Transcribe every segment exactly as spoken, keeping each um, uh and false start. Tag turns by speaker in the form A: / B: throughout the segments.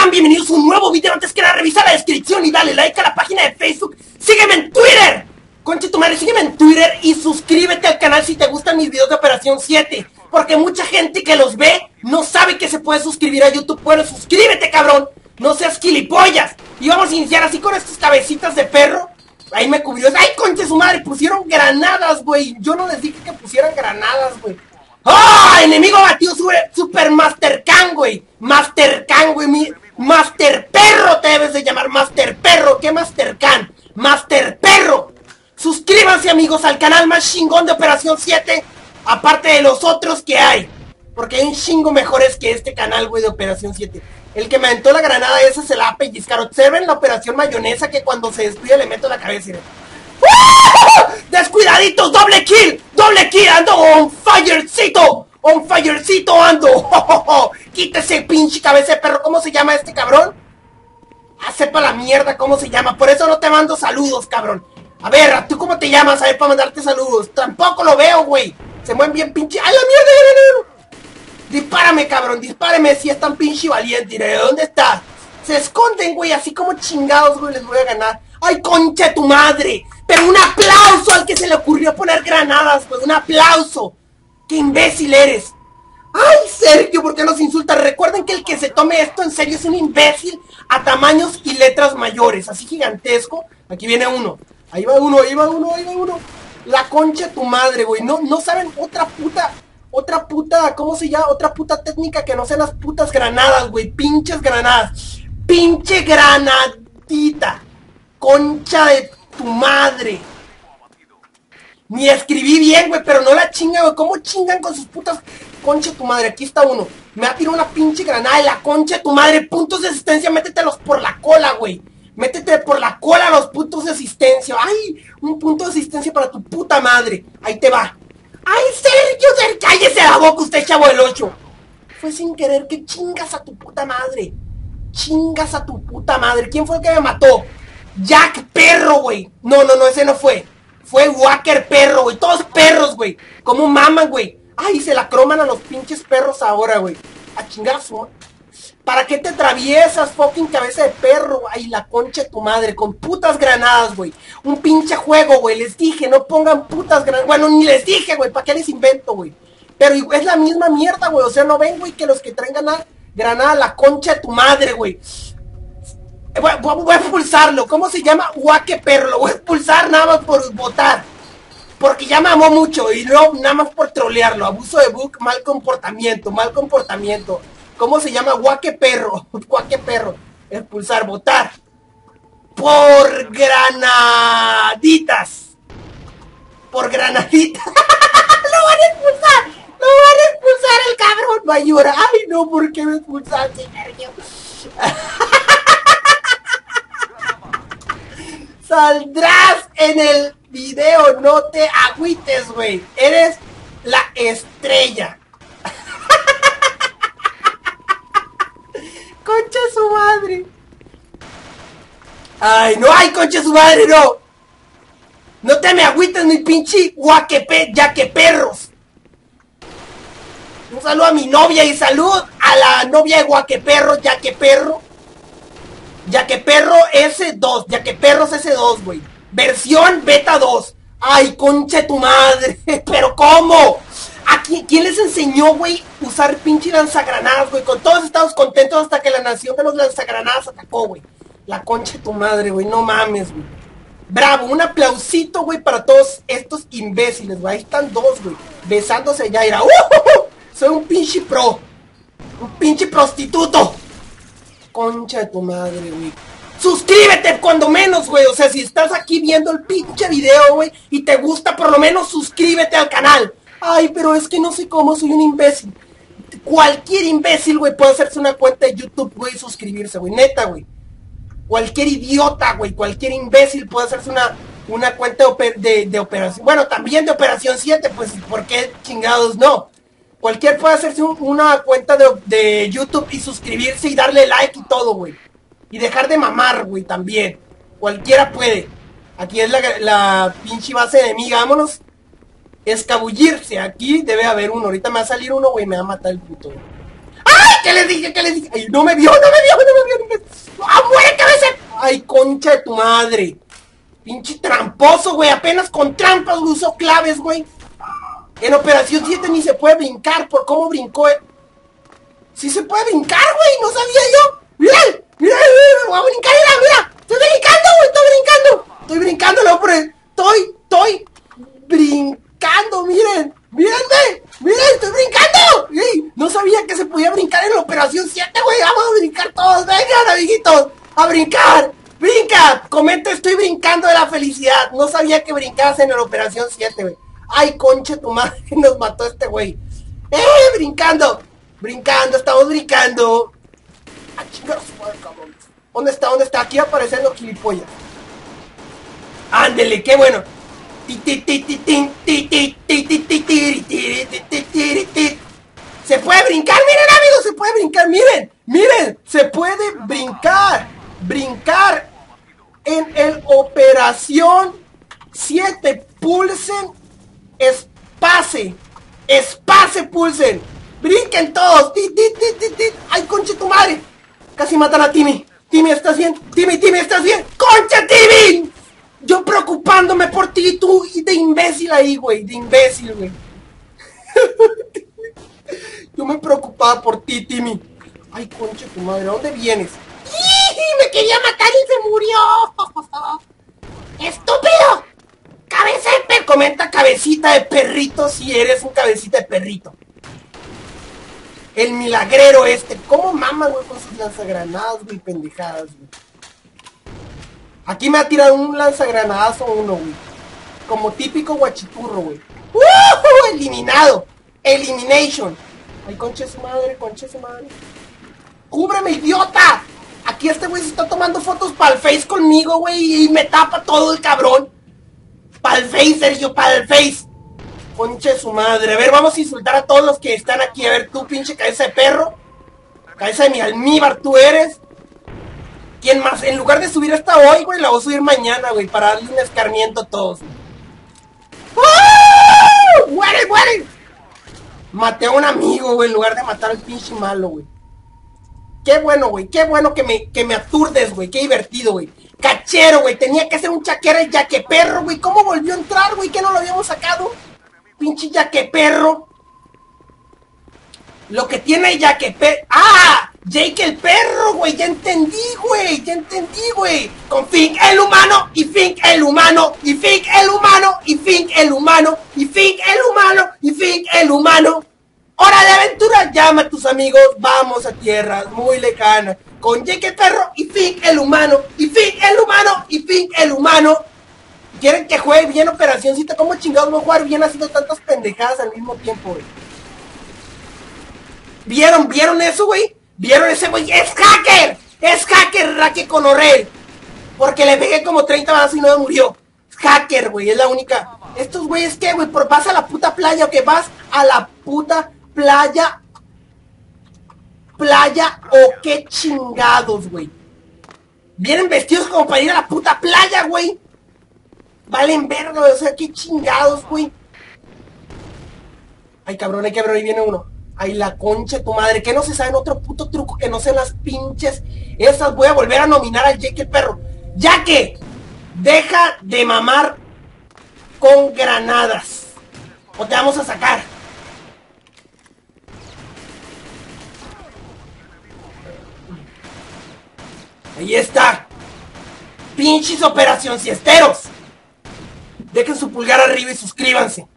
A: están? Bienvenidos a un nuevo video. Antes que nada, revisa la descripción y dale like a la página de Facebook. Sígueme en Twitter. Concha tu madre, sígueme en Twitter y suscríbete al canal si te gustan mis videos de Operación siete. Porque mucha gente que los ve no sabe que se puede suscribir a YouTube. Bueno, suscríbete, cabrón. No seas gilipollas. Y vamos a iniciar así con estas cabecitas de perro. Ahí me cubrió. ¡Ay, concha su madre! Pusieron granadas, güey. Yo no les dije que pusieran granadas, güey. ¡Ah! ¡Oh! Enemigo batido super, super Master Can, güey. Master Can, güey. Mi, Master Perro te debes de llamar. Master Perro. ¿Qué Master Can? Master Perro. Suscríbanse, amigos, al canal más chingón de Operación siete. Aparte de los otros que hay. Porque hay un chingo mejores que este canal, güey, de Operación siete. El que me aventó la granada esa se la va a pellizcar. Observen la Operación Mayonesa, que cuando se descuida le meto la cabeza. ¡Uh! ¡Descuidaditos! ¡Doble kill! ¡Doble kill! ¡Ando on firecito! ¡On firecito ando! ¡Oh, oh, oh! ¡Quítese, pinche cabeza de perro! ¿Cómo se llama este cabrón? Ah, sepa la mierda cómo se llama. Por eso no te mando saludos, cabrón. A ver, ¿tú cómo te llamas? A ver, para mandarte saludos. Tampoco lo veo, güey. Se mueven bien pinche... ¡Ay, la mierda! ¡Ya, ya, ya! Dispárame, cabrón. Dispárame si es tan pinche valiente. ¿De dónde estás? Se esconden, güey. Así como chingados, güey, les voy a ganar. ¡Ay, concha de tu madre! Pero un aplauso al que se le ocurrió poner granadas, güey. Un aplauso. ¡Qué imbécil eres! ¡Ay, Sergio! ¿Por qué nos insultas? Recuerden que el que se tome esto en serio es un imbécil a tamaños y letras mayores. Así gigantesco. Aquí viene uno. Ahí va uno, ahí va uno, ahí va uno. La concha de tu madre, güey. No, no saben otra puta... Otra puta... ¿Cómo se llama? Otra puta técnica que no sean las putas granadas, güey. Pinches granadas. Pinche granadita. Concha de tu madre. Ni escribí bien, güey, pero no la chinga, güey. ¿Cómo chingan con sus putas? Concha de tu madre, aquí está uno. Me ha tirado una pinche granada de la concha de tu madre. Puntos de asistencia, métetelos por la cola, güey. Métete por la cola los puntos de asistencia. Ay, un punto de asistencia para tu puta madre. Ahí te va. Ay, Sergio, Sergio, cállese la boca usted, chavo del ocho. Fue sin querer, que chingas a tu puta madre. Chingas a tu puta madre. ¿Quién fue el que me mató? Jack Perro, güey. No, no, no, ese no fue. Fue Walker Perro, güey. Todos perros, güey. Como maman, güey. Ay, se la croman a los pinches perros ahora, güey. A chingar su... ¿Para qué te atraviesas, fucking cabeza de perro? Ay, la concha de tu madre. Con putas granadas, güey. Un pinche juego, güey. Les dije, no pongan putas granadas. Bueno, ni les dije, güey. ¿Para qué les invento, güey? Pero es la misma mierda, güey. O sea, no ven, güey, que los que traen granada, granada, la concha de tu madre, güey. Voy, voy, voy a expulsarlo. ¿Cómo se llama? Guaque Perro. Lo voy a expulsar nada más por votar. Porque ya me amó mucho. Y no, nada más por trolearlo. Abuso de bug, mal comportamiento. Mal comportamiento. ¿Cómo se llama? Guaque Perro. Guaque Perro. Expulsar, votar. Por granaditas. Por granaditas. Lo van a expulsar. Lo van a expulsar el cabrón. Va a llorar. Ay, no, ¿por qué me expulsaste, Sergio? Saldrás en el video. No te agüites, güey. Eres la estrella. Concha su madre. Ay, no, ay, concha su madre, no. No te me agüites, mi pinche guaquepe, ya que perros. Un saludo a mi novia y salud a la novia de Guaqueperro, ya que perro. Ya que perro ese dos, ya que perros ese dos, güey. Versión beta dos. Ay, concha de tu madre. Pero ¿cómo? ¿A quién, quién les enseñó, güey, usar pinche lanzagranadas, güey? Con todos estamos contentos hasta que la nación de los lanzagranadas atacó, güey. La concha de tu madre, güey. No mames, güey. Bravo, un aplausito, güey, para todos estos imbéciles, güey. Ahí están dos, güey. Besándose ya, era. ¡Uh! Soy un pinche pro. Un pinche prostituto. Concha de tu madre, güey. Suscríbete cuando menos, güey. O sea, si estás aquí viendo el pinche video, güey, y te gusta, por lo menos suscríbete al canal. Ay, pero es que no sé cómo, soy un imbécil. Cualquier imbécil, güey, puede hacerse una cuenta de YouTube, güey, y suscribirse, güey. Neta, güey. Cualquier idiota, güey, cualquier imbécil puede hacerse una, una cuenta de, oper de, de operación. Bueno, también de Operación siete, pues, ¿por qué chingados no? Cualquier puede hacerse un, una cuenta de, de YouTube y suscribirse y darle like y todo, güey. Y dejar de mamar, güey, también. Cualquiera puede. Aquí es la, la pinche base enemiga, vámonos. Escabullirse, aquí debe haber uno. Ahorita me va a salir uno, güey, me va a matar el puto. ¡Ay! ¿Qué les dije? ¿Qué les dije? Ay, no me vio, no me vio, no me vio. concha de tu madre. Pinche tramposo, güey. Apenas con trampas usó claves, güey. En Operación siete ni se puede brincar por cómo brincó. Eh. Sí se puede brincar, güey. No sabía yo. Mira, mira, mira, voy a brincar, mira, mira. Estoy brincando, güey. Estoy brincando. Estoy brincando, no, pero estoy, estoy brincando, miren. Mírenme. Miren, estoy brincando. Sí, no sabía que se podía brincar en la Operación siete, güey. Vamos a brincar todos. Vengan, amiguitos. A brincar. Brinca. Comenta, estoy brincando de la felicidad. No sabía que brincabas en la Operación siete, güey. Ay, conche tu madre, nos mató este güey. ¡Eh! Brincando. Brincando, estamos brincando. Ah, chingados, madre, cabrón. ¿Dónde está? ¿Dónde está? Aquí aparecen los gilipollas. Ándele, qué bueno. Se puede brincar, miren, amigos, se puede brincar, miren. Miren, se puede brincar. Brincar en el Operación siete. Pulsen espace. Espace, pulsen. Brinquen todos. Ti, ti, ti, ti, ti. Ay, concha tu madre. Casi matan a Timmy. Timmy, ¿estás bien? Timmy, Timmy, ¿estás bien? ¡Concha, Timmy! Yo preocupándome por ti y tú y de imbécil ahí, güey. De imbécil, güey. Yo me preocupaba por ti, Timmy. Ay, concha tu madre, ¿a dónde vienes? ¡Y! Me quería matar y se murió. ¡Estúpido! Cabeza de perrito. Comenta cabecita de perrito si eres un cabecita de perrito. El milagrero este. ¿Cómo mama, güey, con sus lanzagranadas, güey, pendejadas, güey? Aquí me ha tirado un lanzagranadazo uno, güey. Como típico guachiturro, güey. ¡Uh! Eliminado. Elimination. Ay, concha su madre, concha su madre. ¡Cúbreme, idiota! Aquí este güey se está tomando fotos para el Face conmigo, güey, y me tapa todo el cabrón. Para el Face, Sergio, para el Face. Concha de su madre. A ver, vamos a insultar a todos los que están aquí. A ver, tú, pinche cabeza de perro. Cabeza de mi almíbar, tú eres. ¿Quién más? En lugar de subir hasta hoy, güey, la voy a subir mañana, güey, para darle un escarmiento a todos. ¡Oh! ¡Muere, muere! Maté a un amigo, güey, en lugar de matar al pinche malo, güey. Qué bueno, güey, qué bueno que me, que me aturdes, güey, qué divertido, güey. Cachero, güey, tenía que ser un chaquero el yaqueperro, güey. ¿Cómo volvió a entrar, güey? ¿Que no lo habíamos sacado? Pinche yaqueperro. Lo que tiene yaqueperro... ¡Ah! Jake el perro, güey, ya entendí, güey, ya entendí, güey. Con Fink el humano, y Fink el humano, y Fink el humano, y Fink el humano, y Fink el humano, y Fink el humano. Hora de aventura, llama a tus amigos, vamos a tierras muy lejanas. Con Jake el perro, y Fink el humano, y Fink el humano, y Fink el humano. ¿Quieren que juegue bien Operacioncita? ¿Cómo chingados voy a jugar bien haciendo tantas pendejadas al mismo tiempo, güey? ¿Vieron? ¿Vieron eso, güey? ¿Vieron ese güey? ¡Es hacker! ¡Es hacker, Raque con Orel! Porque le pegué como treinta balas y no me murió. Es hacker, güey, es la única. Estos güeyes, ¿qué, güey? ¿Por vas a la puta playa o qué? ¿Vas a la puta playa? ¿Playa o qué chingados, güey? Vienen vestidos como para ir a la puta playa, güey. Valen verga, o sea, qué chingados, güey. Ay, cabrón, ay, cabrón, ahí viene uno. Ay, la concha de tu madre, que no se saben otro puto truco que no sean las pinches. Esas voy a volver a nominar al Jake el perro. Ya que deja de mamar con granadas. O te vamos a sacar. Ahí está. Pinches operación siesteros. Dejen su pulgar arriba y suscríbanse.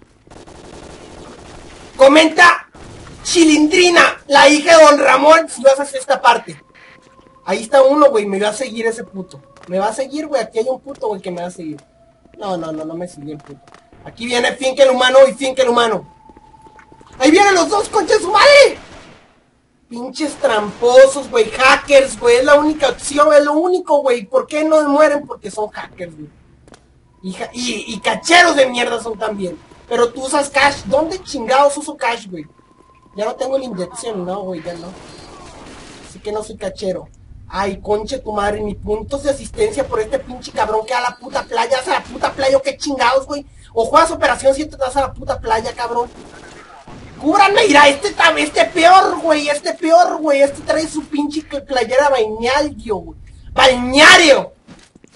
A: Comenta Chilindrina, la hija de Don Ramón, si vas a hacer esta parte. Ahí está uno, güey, me va a seguir ese puto. Me va a seguir, güey, aquí hay un puto, güey, que me va a seguir. No, no, no, no me sigue el puto. Aquí viene Fink el humano y Fink el humano. Ahí vienen los dos, concha de su madre. Pinches tramposos, güey, hackers, güey, es la única opción, es lo único, güey. ¿Por qué no mueren? Porque son hackers, güey. Y, y, y cacheros de mierda son también. Pero tú usas cash. ¿Dónde chingados uso cash, güey? Ya no tengo la inyección, no, güey, ya no. Así que no soy cachero. Ay, conche tu madre, ni puntos de asistencia por este pinche cabrón que a la puta playa, a la puta playa, o qué chingados, güey. O juegas Operación siete, te vas a la puta playa, cabrón. Cúbranme, mira, este, este peor, güey, este peor, güey. Este trae su pinche playera bañario, güey. Balneario.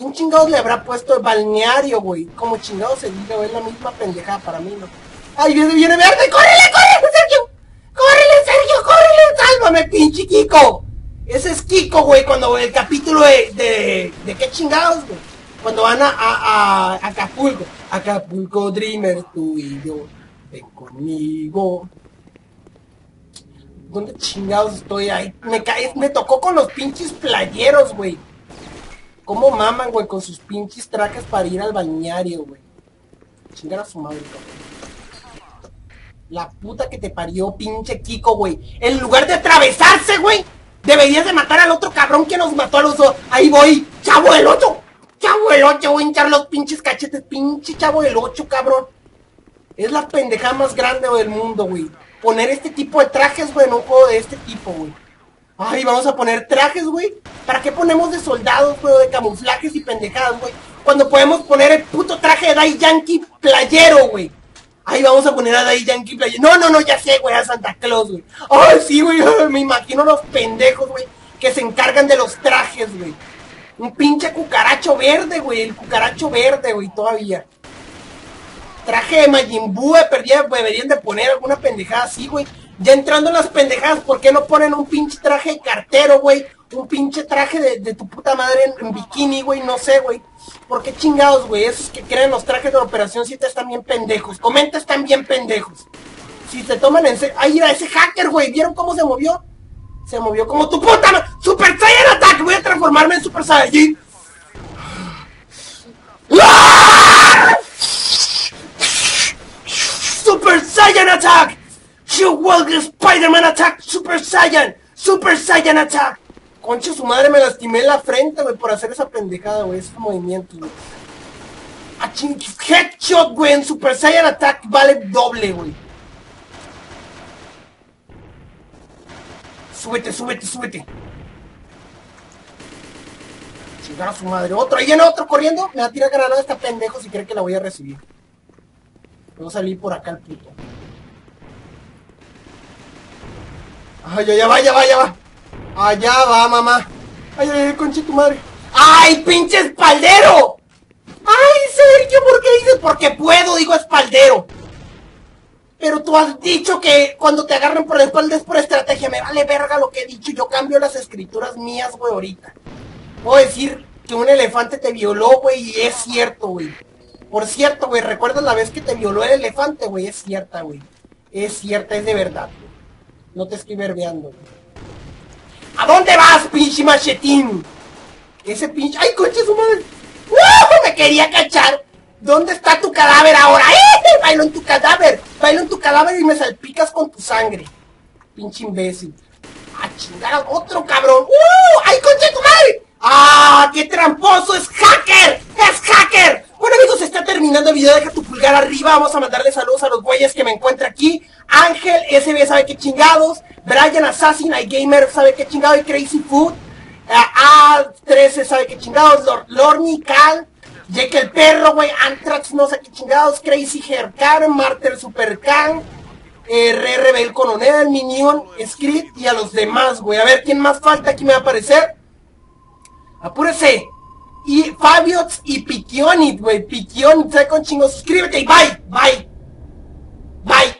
A: ¿Quién chingados le habrá puesto el balneario, güey? Como chingados se diga, güey, es la misma pendejada para mí, ¿no? ¡Ay, viene, viene verde! ¡Córrele, córrele, Sergio! ¡Córrele, Sergio, córrele! ¡Sálvame, pinche Kiko! Ese es Kiko, güey, cuando el capítulo de... ¿De, de qué chingados, güey? Cuando van a, a, a Acapulco. Acapulco Dreamer, tú y yo. Ven conmigo. ¿Dónde chingados estoy ahí? Me, cae, me tocó con los pinches playeros, güey. ¿Cómo maman, güey, con sus pinches trajes para ir al balneario, güey? Chingar a su madre, cabrón. La puta que te parió, pinche Kiko, güey. En lugar de atravesarse, güey, deberías de matar al otro cabrón que nos mató a los dos. Ahí voy, chavo del ocho. Chavo del ocho, voy a hinchar los pinches cachetes. Pinche chavo del ocho, cabrón. Es la pendejada más grande del mundo, güey. Poner este tipo de trajes, güey, en un juego de este tipo, güey. Ay, vamos a poner trajes, güey. ¿Para qué ponemos de soldados, güey, de camuflajes y pendejadas, güey? Cuando podemos poner el puto traje de Daddy Yankee playero, güey. Ay, vamos a poner a Daddy Yankee playero. No, no, no, ya sé, güey, a Santa Claus, güey. Ay, sí, güey, me imagino los pendejos, güey, que se encargan de los trajes, güey. Un pinche cucaracho verde, güey, el cucaracho verde, güey, todavía. Traje de Majin Buu, perdía, deberían de poner alguna pendejada así, güey. Ya entrando en las pendejadas, ¿por qué no ponen un pinche traje de cartero, güey? Un pinche traje de, de tu puta madre en, en bikini, güey, no sé, güey. ¿Por qué chingados, güey? Esos que creen los trajes de Operación siete están bien pendejos. Comenta, están bien pendejos. Si se toman en serio... ¡Ay, mira, ese hacker, güey! ¿Vieron cómo se movió? Se movió como tu puta madre. ¡Super Saiyan Attack! Voy a transformarme en Super Saiyajin. ¡Ah! Super Saiyan Attack! You will Spider-Man Attack! Super Saiyan! Super Saiyan Attack! Concha su madre, me lastimé la frente, güey, por hacer esa pendejada, güey, esos movimientos, güey. Headshot, güey, en Super Saiyan Attack vale doble, güey. Súbete, súbete, súbete. Chingar a su madre. Otro, ahí viene otro corriendo. Me va a tirar granada esta pendejo si cree que la voy a recibir. Voy a salir por acá el puto. Ay, ya, ya va, ya va, ya va. Allá va, mamá. Ay, ay, ay, conche tu madre. ¡Ay, pinche espaldero! ¡Ay, Sergio! ¿Por qué dices? Porque puedo, digo espaldero. Pero tú has dicho que cuando te agarran por la espalda es por estrategia. Me vale verga lo que he dicho. Yo cambio las escrituras mías, güey, ahorita. Puedo decir que un elefante te violó, güey, y es cierto, güey. Por cierto, güey, ¿recuerdas la vez que te violó el elefante, güey? Es cierta, güey. Es cierta, es de verdad, güey. No te estoy verbeando, güey. ¿A dónde vas, pinche machetín? Ese pinche... ¡Ay, conche su madre! ¡Uh! Me quería cachar. ¿Dónde está tu cadáver ahora? ¡Eh! Bailo en tu cadáver. Bailo en tu cadáver y me salpicas con tu sangre. Pinche imbécil. ¡A chingar a otro cabrón! ¡Uh! ¡Ay, conche tu madre! ¡Ah! ¡Qué tramposo! ¡Es hacker! ¡Es hacker! Bueno, amigos, se está terminando el video. Deja tu pulgar arriba. Vamos a mandarle saludos a los güeyes que me encuentro aquí. Ángel, S B sabe qué chingados. Brian Assassin, iGamer sabe qué chingados. Y Crazy Food. A trece sabe qué chingados. Lorny, Cal. Jake el perro, güey. Anthrax no sé qué chingados. Crazy Hair Karen. Marter Super Khan. R R B el Coronel. Minion. Script. Y a los demás, güey. A ver quién más falta. Aquí me va a aparecer. Apúrese. Y Fabiots y Pitionit, güey. Pitionit, ¿sabe con chingos? Suscríbete y bye. Bye. Bye.